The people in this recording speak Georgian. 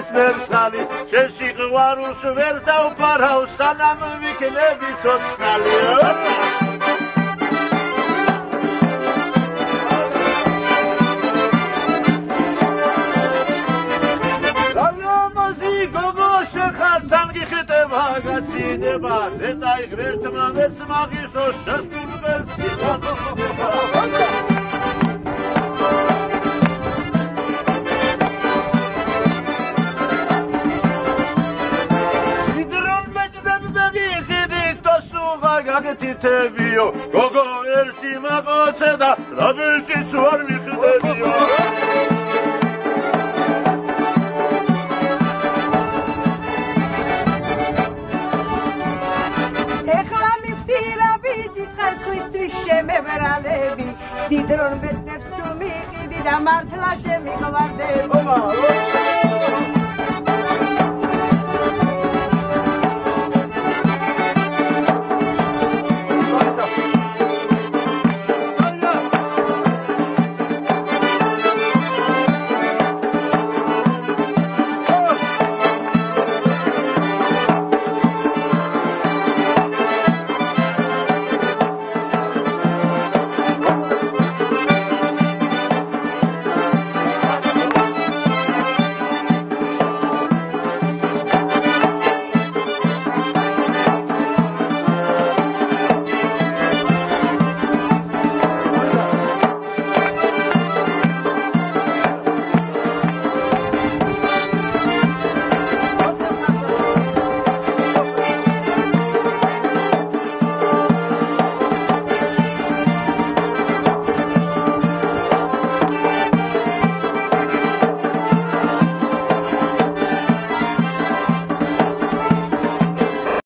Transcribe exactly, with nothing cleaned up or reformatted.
მერსალი შესიყვარულს ვერ დავფარავ სანამ ვიქნები ცოცხალი გაცინება და ღერთმა მეცმაღისო შესტურბელს იდრონ მეჭდებ მეგიხიდით და სუღა გაგეთითებიო გოგო ერთი მაღოце და რაბილწიც ვარ მიხდებიო შემებრალები დიდ რომ მეტნებს თუ მიყიდი და მართლა შემიყვარდები